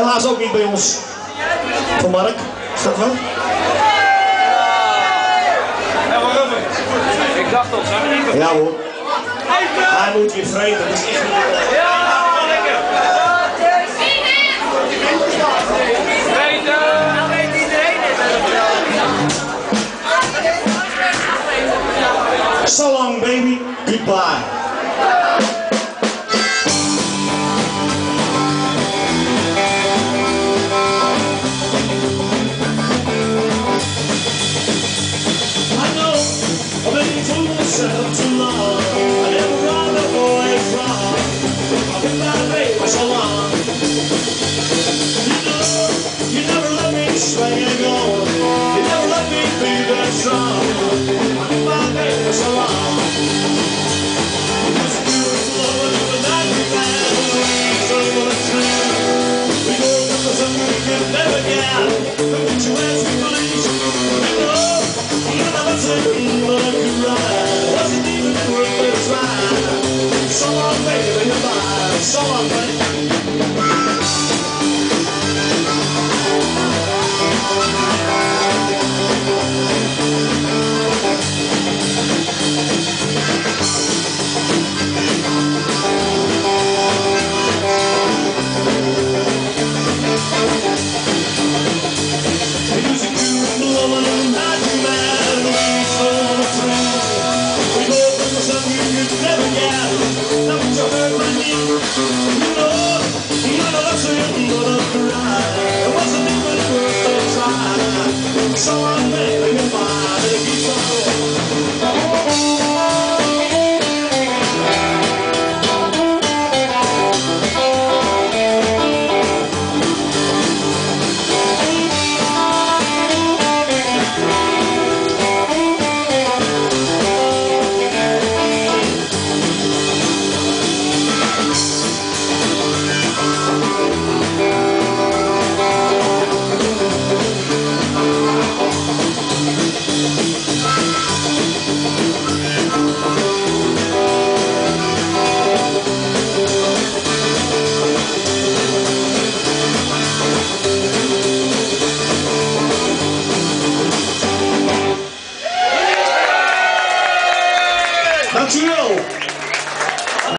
Helaas ook niet bij ons. Van Mark, is dat wel? Ja, waarom? Ik dacht al, zijn we niet. Ja hoor. Hij moet weer vreten, dat is echt niet. Ja, lekker. Vreten! Nou weet iedereen het. So long baby, goodbye. I've been fooling myself too long. I never run away from. I've been my baby so long. You never let me swing and go. You never let me be that strong. I've been my baby so long. It was a beautiful love of the night we found. So much true. We go up for something we could never get. Don't get your ass to police. You never said but I could ride. Wasn't even worth a try. So long, baby, goodbye. So long, baby. So long, baby, goodbye.